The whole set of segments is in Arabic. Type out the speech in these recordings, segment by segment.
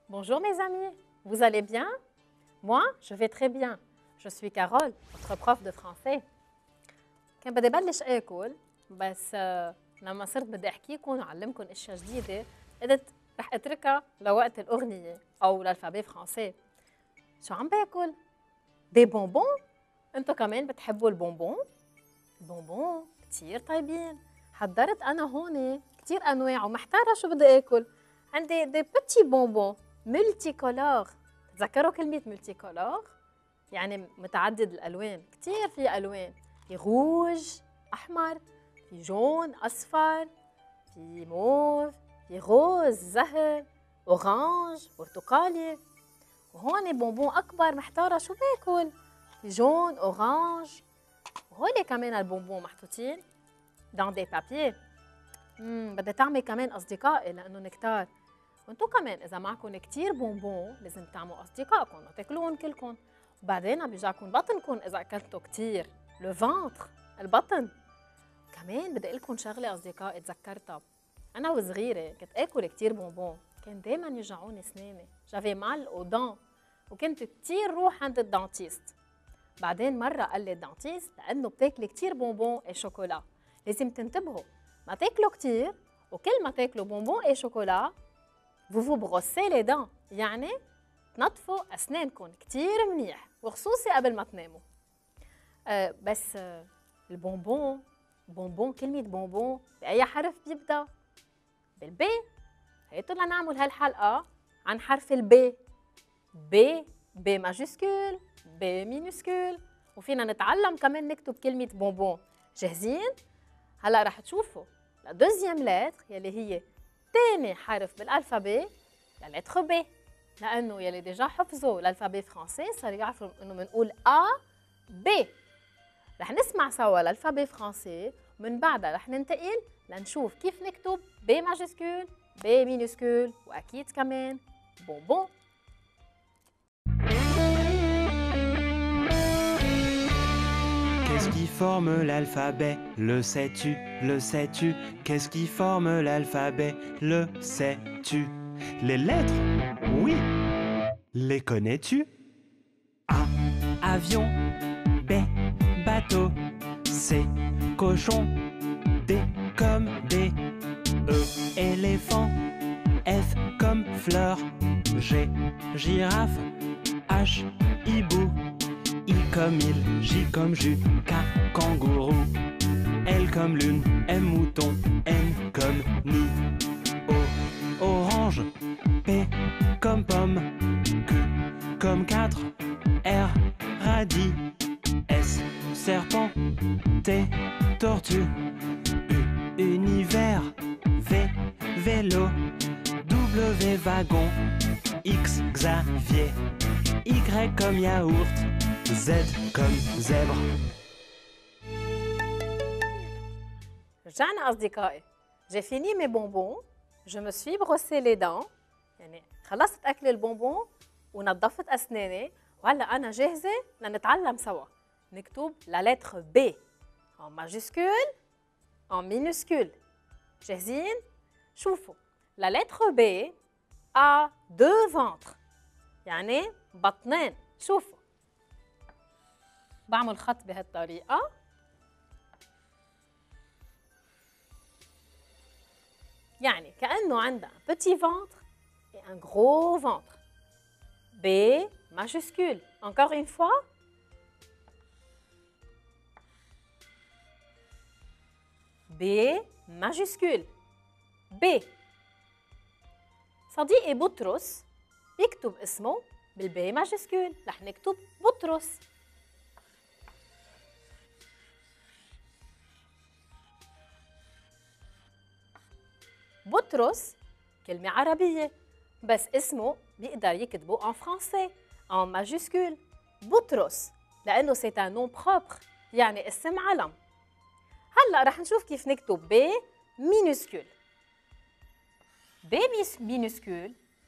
Bonjour mes amis, vous allez bien? Moi, je vais très bien. Je suis Carole, votre prof de français. كان بدي بلش آكل بس لما صرت بدي أحكيكم وأعلمكم أشياء جديدة قلت رح أتركها لوقت الأغنية أو للفابي فرنسي. شو عم باكل؟ دي بونبون؟ أنتوا كمان بتحبوا البونبون؟ البونبون كتير طيبين. حضرت أنا هون كتير أنواع ومحتارة شو بدي آكل. عندي دي بيتي بونبون ملتي كولور. تذكروا كلمة ملتي كولور؟ يعني متعدد الألوان، كتير في ألوان، في روج أحمر، في جون أصفر، في موف، في روز زهر، أورانج برتقالي. وهون بونبون أكبر محتارة شو باكل؟ في جون أورانج. وهولي كمان البونبون محطوطين dans des papiers. بدي تعمل كمان أصدقائي لأنه كتار. وانتو كمان إذا معكم كتير بونبون لازم تعملوا أصدقائكم وتاكلوهم كلكم. وبعدين بيجاكم بطنكم إذا أكلتوا كتير. لو فانتر البطن. كمان بدي أقلكم شغلة أصدقائي تذكرتها. أنا وصغيرة كنت آكل كتير بونبون، كان دايما يوجعوني أسناني، جافي مال أودان، وكنت كتير روح عند الدانتيست. بعدين مرة قال لي الدانتيست لأنه بتاكلي كتير بونبون اي شوكولا، لازم تنتبهوا ما تاكلوا كتير، وكل ما تاكلوا بونبون اي شوكولا vous brossez les dents، يعني تنظفوا أسنانكم كتير منيح وخصوصي قبل ما تناموا. بس البونبون بونبون كلمة بونبون بأي حرف بيبدأ؟ بالبي. هيتوا لنعمل هالحلقة عن حرف البي. بي بي ماجيسكول بي مينوسكول، وفينا نتعلم كمان نكتب كلمة بونبون. جاهزين؟ هلا رح تشوفوا الدوزيام لتر يلي هي تاني حرف بالألفابي للتر بي، لأنه يلي ديجا حفظوا الألفابي فرنسي صار يعرفوا إنه بنقول A B. رح نسمع سوا الألفابي فرنسي ومن بعدها رح ننتقل لنشوف كيف نكتب بي ماجيسكول بي مينوسكول وأكيد كمان بونبون. Qu'est-ce qui forme l'alphabet? Le sais-tu? Le sais-tu? Qu'est-ce qui forme l'alphabet? Le sais-tu? Les lettres? Oui. Les connais-tu? A. Avion. B. Bateau. C. Cochon. D. Comme D. E. Éléphant. F. Comme fleur. G. Girafe. H. Hibou. I comme il, J comme jus, K kangourou, L comme lune, M mouton, N comme nid, O orange, P comme pomme, Q comme 4, R radis, S serpent, T tortue, U univers, V vélo, W wagon, X Xavier, Y comme yaourt, Z comme zèbre. رجعنا أصدقائي. J'ai fini mes bonbons. Je me suis brossé les dents. يعني خلصت أكل البونبون ونظفت أسناني وهلا أنا جاهزة لنتعلم سوا. نكتب la lettre B en majuscule en minuscule. جاهزين؟ شوفوا la lettre B a deux ventres. يعني بطنين. شوفوا بعمل خط بهالطريقة. يعني كأنه عندها petit ventre et un gros ventre. B majuscule. Encore une fois. B majuscule. B. صديقي بطرس يكتب اسمه بالبي ماجيسكول. رح نكتب بطرس. بطرس كلمة عربية بس اسمه بيقدر يكتبه en français en majuscule. بطرس لأنه c'est un nom propre يعني اسم علم. هلا رح نشوف كيف نكتب B minuscule. B minuscule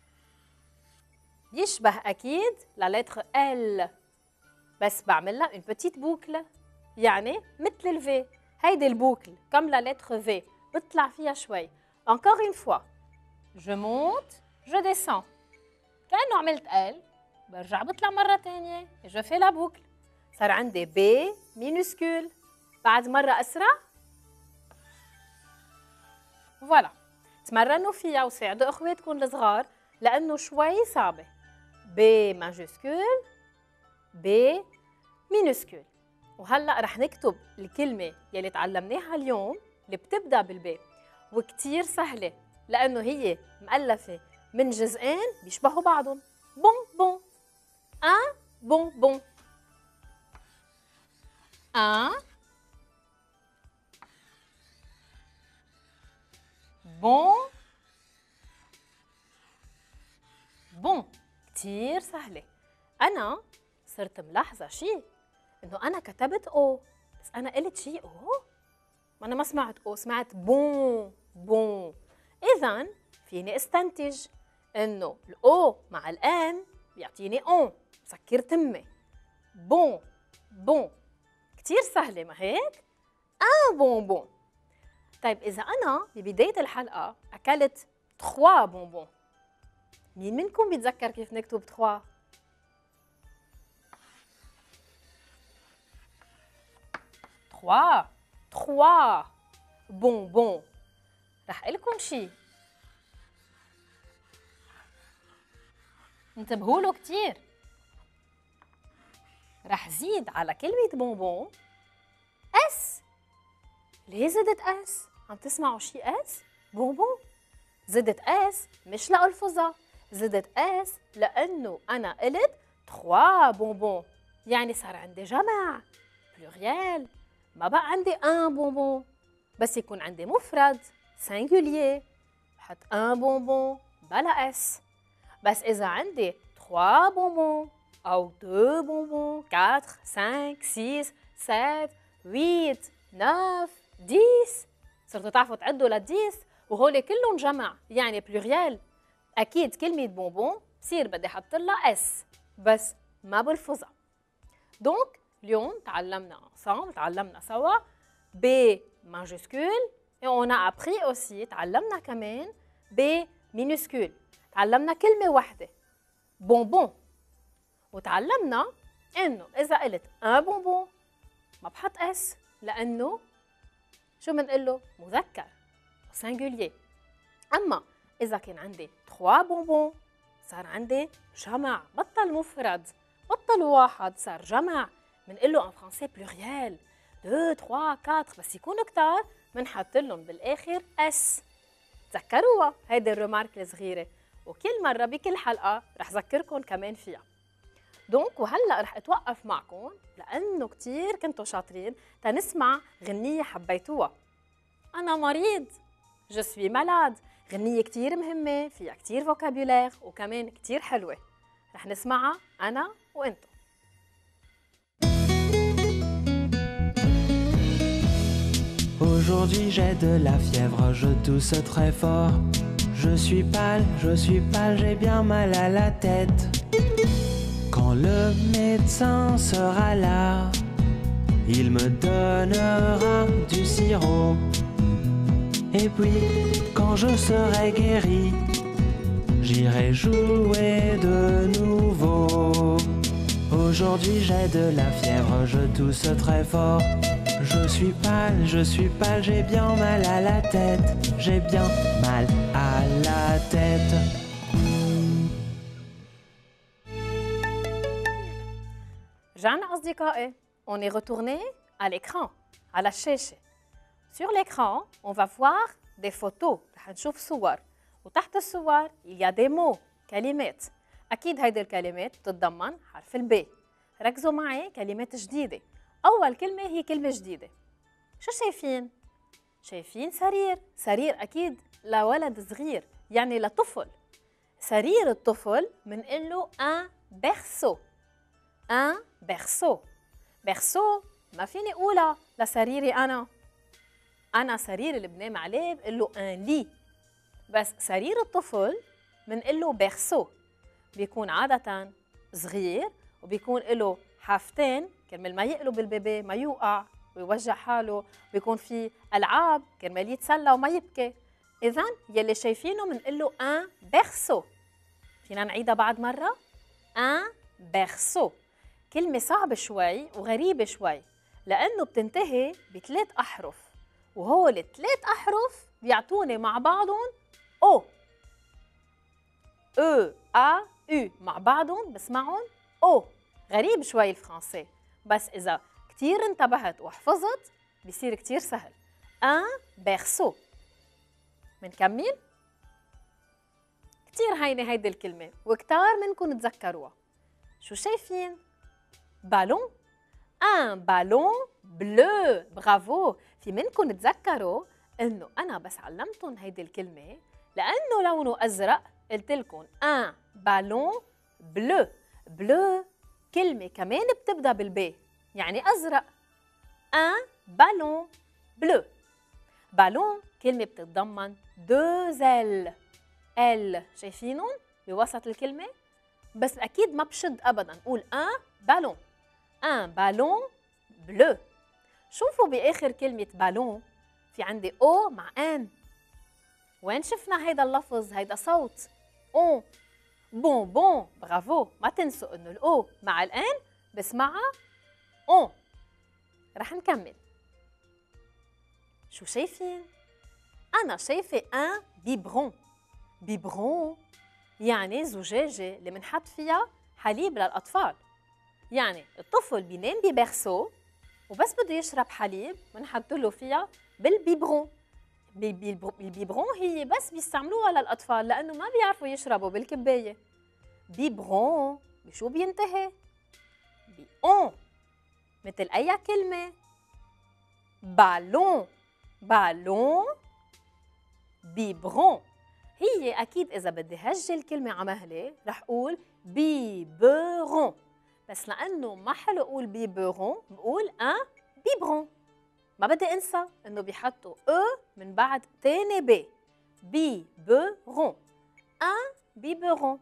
يشبه أكيد la lettre L بس بعمل لها une petite boucle يعني مثل الفي. هيدي البوكل comme la lettre V بطلع فيها شوي. Encore une fois, je monte, je descends. كأنه عملت ال، برجع بطلع مرة تانية، جو في لا بوكل، صار عندي بي مينوسكول، بعد مرة أسرع، فوالا. تمرنوا فيها وساعدوا اخواتكم الصغار لأنه شوي صعبة. بي ماجسكول، بي مينوسكول. وهلأ رح نكتب الكلمة يلي تعلمناها اليوم اللي بتبدأ بالبي، وكتير سهلة لأنه هي مؤلفة من جزئين بيشبهوا بعضهم. بون بون، ان بون بون، ان بون بون. كتير سهلة. أنا صرت ملاحظة شيء، إنه أنا كتبت أو بس أنا قلت شيء أو؟ ما أنا ما سمعت أو، سمعت بون بون. إذن فيني استنتج إنه الأو مع الآن بيعطيني أون، سكر تمي. بون بون. كتير سهلة ما هيك؟ بون بون. طيب إذا أنا ببداية الحلقة أكلت 3 بونبون، مين منكم بيتذكر كيف نكتب 3؟ 3 بونبون. رح أقلكم شي انتبهوا له كتير. رح زيد على كلمة بونبون اس. ليه زدت اس؟ عم تسمعوا شي اس؟ بونبون. زدت اس مش لألفظها، زدت اس لأنه أنا قلت 3 بونبون، يعني صار عندي جمع بلوريال، ما بقى عندي 1 بونبون. بس يكون عندي مفرد سينجولير بحط 1 بونبون بلا اس. بس إذا عندي 3 بونبون أو 2 بونبون، 4 5 6 7 8 9 10، صرتوا تعرفوا تعدوا ل10 وهول كلهم جمع يعني بلوريال. أكيد كلمة بونبون بصير بدي أحط لها اس بس ما بلفظها. دونك اليوم تعلمنا سوا B majuscule et on a appris aussi تعلمنا كمان B minuscule. تعلمنا كلمة واحدة بونبون، وتعلمنا إنه إذا قلت un bonbon ما بحط اس لأنه شو بنقول له؟ مذكر singulier. أما إذا كان عندي 3 بونبون صار عندي جمع، بطل مفرد، بطل واحد، صار جمع. بنقول له ان فرنسي بلوريال 2 3 4، بس يكونوا كتار بنحط لهم بالاخر اس. تذكروها هيدي الريمارك الصغيره، وكل مره بكل حلقه رح ذكركم كمان فيها. دونك وهلا رح اتوقف معكم لانه كتير كنتوا شاطرين تنسمع غنيه حبيتوها. انا مريض، جو سوي مالاد، غنيه كتير مهمه فيها كتير فوكابولير وكمان كتير حلوه. رح نسمعها انا وانتم. Aujourd'hui j'ai de la fièvre, je tousse très fort. Je suis pâle, j'ai bien mal à la tête. Quand le médecin sera là, il me donnera du sirop. Et puis, quand je serai guéri, j'irai jouer de nouveau. Aujourd'hui j'ai de la fièvre, je tousse très fort. Je suis pâle, j'ai bien mal à la tête. J'ai bien mal à la tête. رجعنا أصدقائي. On est retourné à l'écran, à la الشاشة. Sur l'écran, on va voir des photos. رح نشوف صور، وتحت الصور il y a des mots، كلمات. أكيد هيدي الكلمات بتتضمن حرف البي. ركزوا معي كلمات جديدة. أول كلمة هي كلمة جديدة. شو شايفين؟ شايفين سرير. سرير أكيد لولد صغير يعني لطفل. سرير الطفل منقول له un berceau. un berceau. berceau ما فيني أقولها لسريري أنا سرير اللي بنام عليه بقول له un lit. بس سرير الطفل منقول له berceau. بيكون عادة صغير وبيكون له حافتين كرمال ما يقلب البيبي ما يوقع ويوجع حاله، بيكون في ألعاب كرمال يتسلى وما يبكي. إذن يلي شايفينه منقول له un berceau. فينا نعيدها بعد مرة؟ un berceau. كلمة صعبة شوي وغريبة شوي لأنه بتنتهي بثلاث أحرف، وهول الثلاث أحرف بيعطوني مع بعضهم أو. أو أ أو مع بعضهم بسمعهم أو. غريب شوي الفرنسي، بس إذا كتير انتبهت وحفظت بيصير كتير سهل. un berceau. منكمل؟ كتير هينة هيدي الكلمة وكتار منكم تذكروها. شو شايفين؟ بالون. un ballon bleu. برافو. في منكم تذكروا انه انا بس علمتهم هيدي الكلمة لانه لونه ازرق قلت لكم un ballon bleu. bleu كلمة كمان بتبدا بالبي يعني ازرق. un ballon bleu. بالون كلمة بتتضمن deux ailes. ال شايفينهم بوسط الكلمة؟ بس أكيد ما بشد أبداً، قول un ballon. un ballon bleu. شوفوا بآخر كلمة بالون في عندي أو مع أن. وين شفنا هيدا اللفظ؟ هيدا صوت أو. بونبون. برافو. ما تنسوا إنه الأو مع الأن بسمعها أو. رح نكمل. شو شايفين؟ أنا شايفة un biberon. بيبرون يعني زجاجة اللي منحط فيها حليب للأطفال. يعني الطفل بينام ببرسو وبس بده يشرب حليب منحط له فيها بالبيبرون. البيبرون هي بس بيستعملوها للأطفال لأنه ما بيعرفوا يشربوا بالكباية. بيبرون بشو بينتهي؟ بأون. مثل أي كلمة. بالون. بالون. بيبرون. هي أكيد إذا بدي هجي الكلمة على مهلة رح أقول بيبرون، بس لأنه ما حلو أقول بيبرون بقول أن بيبرون. ما بدي أنسى إنه بيحطوا أو من بعد تاني بي. بيبرون. أن بيبرون.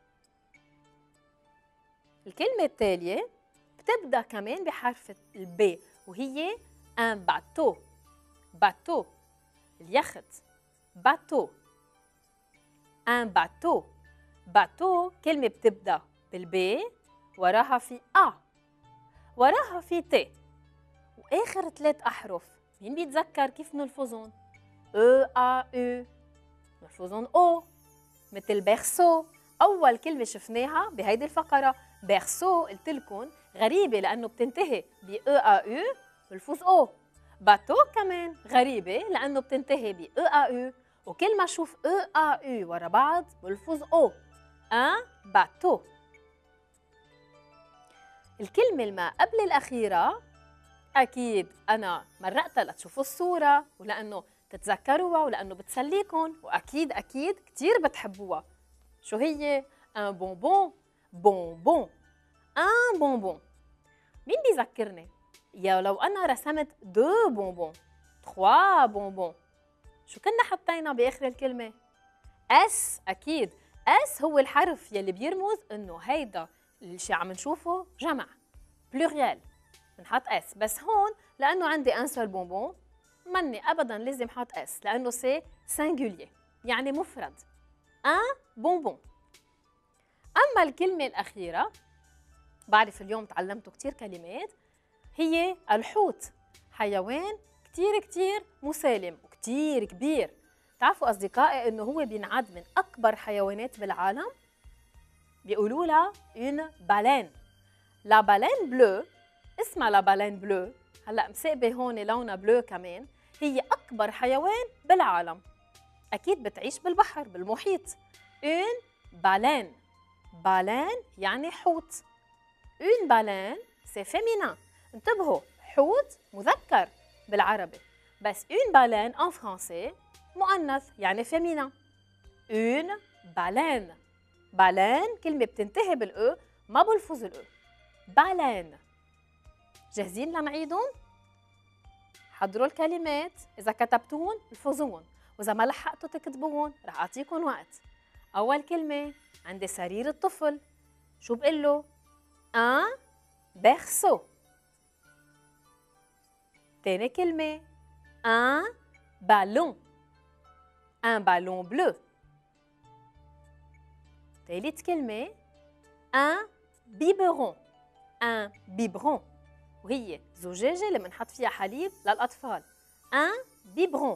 الكلمة التالية بتبدأ كمان بحرف البي وهي أن باتو. باتو اليخت. باتو. un bateau. bateau كلمة بتبدأ بالبي وراها في أ وراها في ت وآخر ثلاث أحرف مين بيتذكر كيف نلفظهم؟ أو أ أو نلفظهم أو. مثل بيرسو أول كلمة شفناها بهيدي الفقرة. بيرسو قلت لكم غريبة لأنه بتنتهي ب أو أ أو بلفظ أو. باتو كمان غريبة لأنه بتنتهي ب أو أ أو وكل ما اشوف او ا او ورا بعض بلفظ او. ان باتو. الكلمة اللي ما قبل الأخيرة أكيد أنا مرقتها لتشوفوا الصورة ولأنه تتذكروها ولأنه بتسليكم وأكيد أكيد كتير بتحبوها. شو هي؟ ان بونبون. بونبون. ان بونبون. مين بيذكرني؟ يا لو أنا رسمت دو بونبون، تخوا بونبون، شو كنا حطينا بآخر الكلمة؟ اس. أكيد اس هو الحرف يلي بيرمز إنه هيدا الشيء عم نشوفه جمع بلوريال بنحط اس، بس هون لأنه عندي ان سول بونبون مني أبداً لازم حط اس لأنه سي سينجولير يعني مفرد. ان بونبون. أما الكلمة الأخيرة بعرف اليوم تعلمتوا كتير كلمات هي الحوت. حيوان كتير كتير مسالم وكتير كبير. تعرفوا أصدقائي إنه هو بينعد من أكبر حيوانات بالعالم. بيقولوا لها une baleine. لا بالين بلو اسمها لا بالين بلو. هلا مسقبة هون لونها بلو كمان. هي أكبر حيوان بالعالم. أكيد بتعيش بالبحر بالمحيط. une baleine. بالين يعني حوت. une baleine c'est féminin. انتبهوا حوت مذكر بالعربي بس une baleine en français مؤنث يعني féminin. une baleine. baleine كلمة بتنتهي بالأو ما بلفظ الأو. baleine. جاهزين لنعيدهم؟ حضروا الكلمات، إذا كتبتوهم الفظوهم وإذا ما لحقتوا تكتبوهم رح أعطيكم وقت. أول كلمة عندي سرير الطفل. شو بقول له؟ un berceau. تاني كلمة un ballon. un ballon bleu. ثالث كلمة un biberon. un biberon وهي زجاجة اللي بنحط فيها حليب للأطفال. un biberon.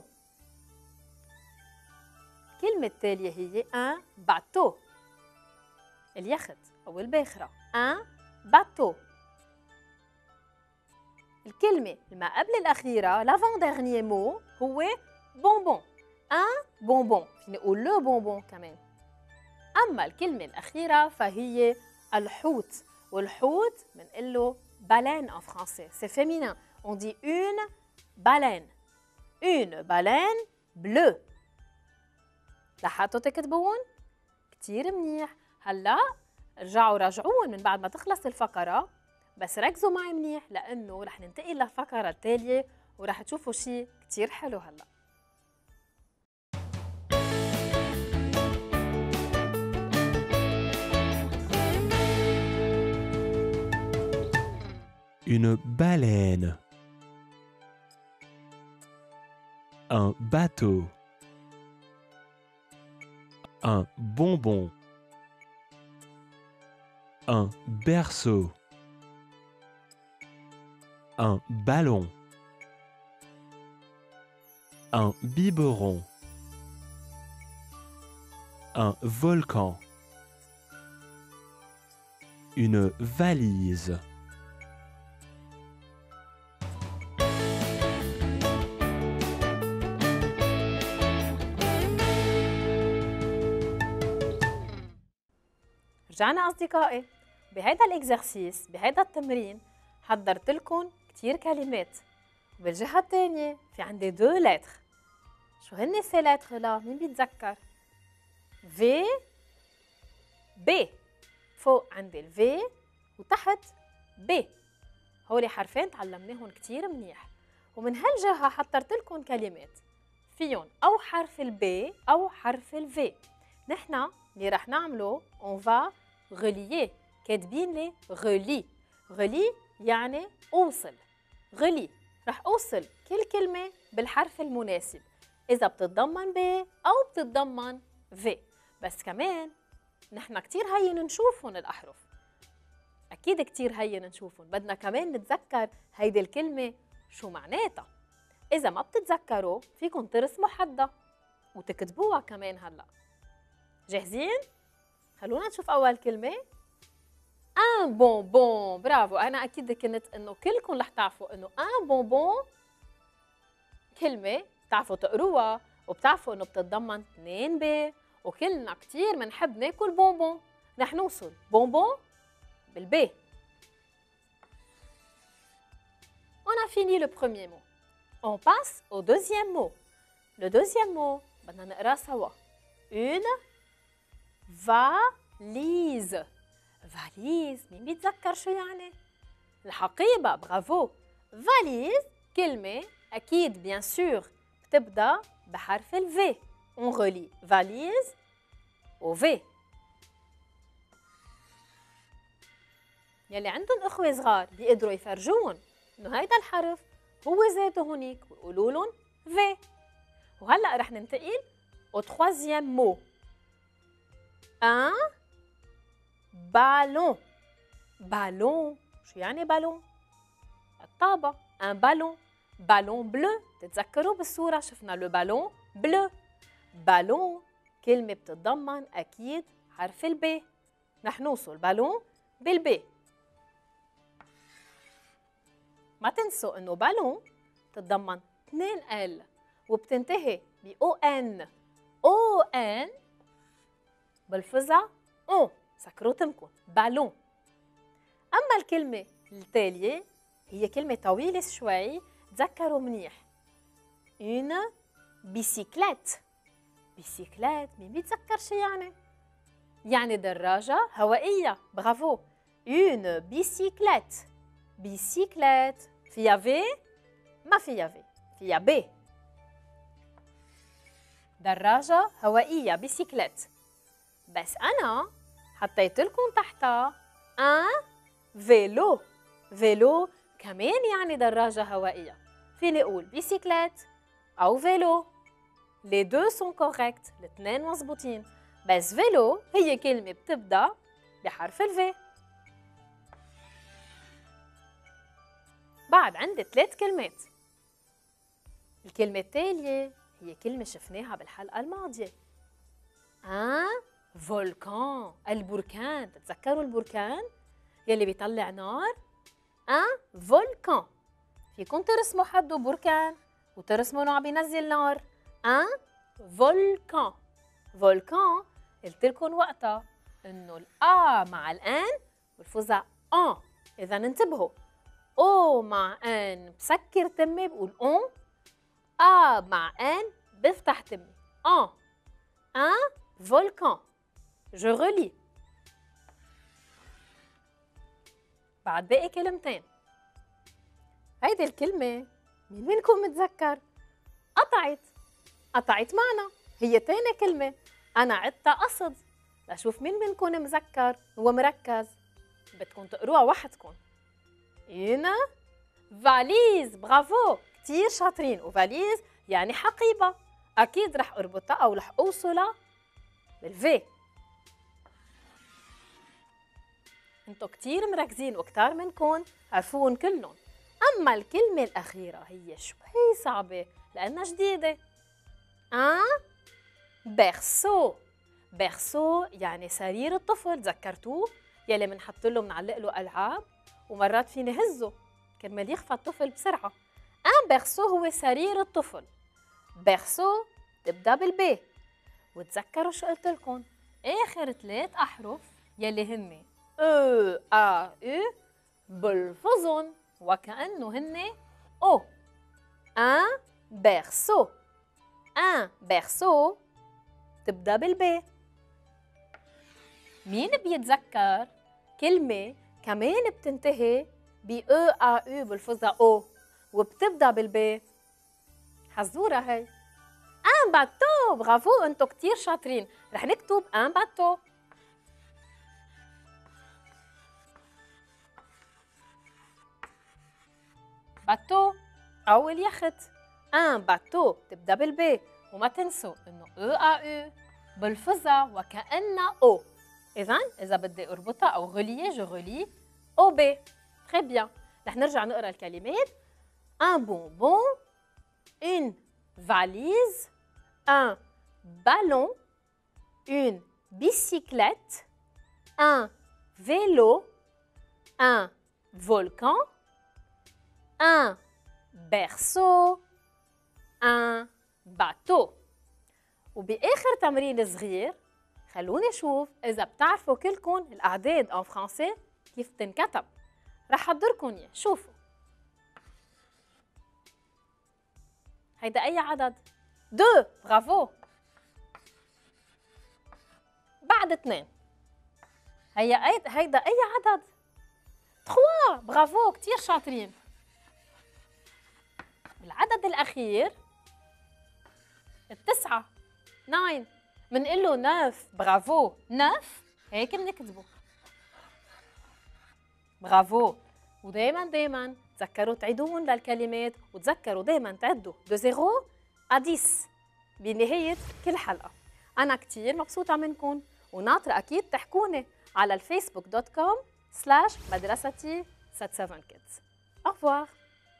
الكلمة التالية هي un bateau. اليخت أو الباخرة. un bateau. الكلمة ما قبل الأخيرة l'avant dernier mot هو bonbon. un bonbon. فيني أقول le bonbon كمان. أما الكلمة الأخيرة فهي الحوت. والحوت بنقول له baleine en français. C'est féminin. On dit une baleine. une baleine bleue. لحقتوا تكتبون؟ كتير منيح. هلا رجعوا راجعوهم من بعد ما تخلص الفقرة، بس ركزوا معي منيح لأنه رح ننتقل للفقرة التالية ورح تشوفوا شيء كتير حلو هلا. Une baleine. Un bateau. Un bonbon. Un berceau. Un ballon. Un biberon. Un volcan. Une valise. رجعنا أصدقائي. بهيدا الإكزرسيس بهيدا التمرين حضرت لكم كتير كلمات، وبالجهة الثانية في عندي 2 لتر. شو هن سي لتر لا؟ مين بيتذكر؟ في بي. فوق عندي الفي وتحت بي. هولي حرفين تعلمناهم كتير منيح، ومن هالجهة حضرت لكم كلمات فيهم أو حرف البي أو حرف الفي. نحن اللي رح نعمله on va relier. كاتبين لي غلي. غلي يعني أوصل. غلي رح أوصل كل كلمة بالحرف المناسب، إذا بتتضمن ب أو بتتضمن في. بس كمان نحن كتير هين نشوفهم الأحرف، أكيد كتير هين نشوفهم. بدنا كمان نتذكر هيدي الكلمة شو معناتها. إذا ما بتتذكروا فيكم ترسموا حدها وتكتبوها كمان. هلأ جاهزين؟ خلونا نشوف أول كلمة. un bonbon. برافو. أنا أكيد كنت إنه كلكم رح تعرفوا إنه un bonbon كلمة بتعرفوا تقروها وبتعرفوا إنه بتتضمن 2 ب، وكلنا كتير بنحب ناكل بونبون. رح نوصل بونبون بالب. On a fini le premier mot. On passe au deuxième mot. Le deuxième mot بدنا نقرأ سوا. une valise. valise مين بيتذكر شو يعني؟ الحقيبة. برافو. valise كلمة أكيد بيان سور بتبدأ بحرف الفي. on relie valise au V. يلي عندهم أخوة صغار بيقدروا يفرجون إنه هيدا الحرف هو ذاته هونيك ويقولوا لهم V. وهلأ رح ننتقل au troisième mot. un ballon. ballon شو يعني بالون؟ الطابة. un ballon. ballon bleu. تتذكروا بالصورة شفنا le ballon bleu. بالون كلمة بتتضمن أكيد حرف الب. رح نوصل بالون بالب. ما تنسوا إنه بالون بتتضمن 2 ال وبتنتهي ب ON. ON بلفظها أو. سكروا تمكن بالون. أما الكلمة التالية هي كلمة طويلة شوي، تذكروا منيح. une bicyclette. بيسيكلات مين بيتذكر شو يعني؟ يعني دراجة هوائية. برافو. une bicyclette. bicyclette فيها في؟ ما فيها في، فيها ب. دراجة هوائية بيسيكلات. بس أنا حطيت لكم تحتها un vélo. vélo كمان يعني دراجة هوائية. فيني أقول بيسيكلات أو فيلو. Les deux sont corrects. الاثنين مزبوطين. بس فيلو هي كلمة بتبدأ بحرف الفي. بعد عندي 3 كلمات. الكلمة التالية هي كلمة شفناها بالحلقة الماضية. فولكان، البركان. تتذكروا البركان يلي بيطلع نار؟ فولكان. فيكم ترسموا حده بركان وترسموا انه عم بينزل نار. فولكان. فولكان قلت لكم وقتها انه الآ مع الآن بلفظها ان. إذا انتبهوا، او مع ان بسكر تمي بقول اون، مع ان بفتح تمي ان فولكان. Je relis. بعد باقي كلمتين. هيدي الكلمة مين منكم متذكر؟ قطعت معنا، هي تاني كلمة أنا عدتها قصد لأشوف مين منكم مذكر ومركز. بدكم تقروها وحدكم. هنا فاليز. برافو، كتير شاطرين. وفاليز يعني حقيبة، أكيد رح أربطها أو رح أوصلها بالفي. انتو كتير مركزين وكتار منكم عرفوهم كلهم. أما الكلمة الأخيرة هي شوي صعبة لأنها جديدة. بيرسو. بيرسو يعني سرير الطفل، تذكرتوه؟ يلي منحط له منعلق له ألعاب ومرات فيني هزه كرمال يخفى الطفل بسرعة. بيرسو هو سرير الطفل. بيرسو تبدأ بالبي. وتذكروا شو قلت لكم؟ آخر 3 أحرف يلي هن بلفظن وكأنه هن او. بيرسو. بيرسو تبدأ بالبي. مين بيتذكر كلمة كمان بتنتهي ب بلفظها او وبتبدأ بالبي؟ حزورة هي. باتو. برافو، انتو كتير شاطرين. رح نكتب باتو. باتو أول يخت. باتو تبدأ بالبي. وما تنسوا إنه بلفظها وكأنها أو. إذا بدي أربطها أو غلية جو غلي أو بي. تري بيان. رح نرجع نقرأ الكلمات. un bonbon, une valise, un ballon, une bicyclette, un vélo, un volcan, un berceau, un bateau. وبآخر تمرين صغير خلوني أشوف إذا بتعرفوا كلكم الأعداد en français كيف تنكتب. رح أحضركم إياه. شوفوا هيدا أي عدد؟ 2. برافو. بعد 2 هيدا أي عدد؟ 3. برافو، كتير شاطرين. العدد الأخير 9. 9 منقول له 9. برافو، 9 هيك بنكتبه. برافو. ودايما تذكروا تعيدوهم للكلمات وتذكروا دايما تعدوا de 0 à 10 بنهاية كل حلقة. أنا كتير مبسوطة منكم وناطرة أكيد تحكوني على الفيسبوك.com/مدرستي 77 kids. Au revoir.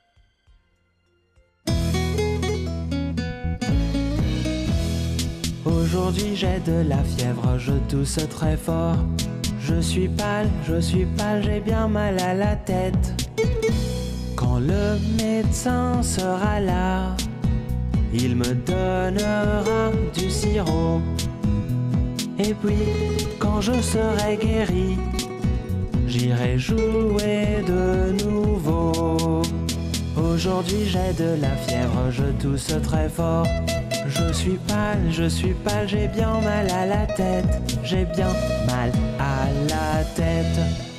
Aujourd'hui j'ai de la fièvre, je tousse très fort. Je suis pâle, j'ai bien mal à la tête. Quand le médecin sera là, il me donnera du sirop. Et puis, quand je serai guéri, j'irai jouer de nouveau. Aujourd'hui j'ai de la fièvre, je tousse très fort. Je suis pâle, j'ai bien mal à la tête. J'ai bien mal à la tête.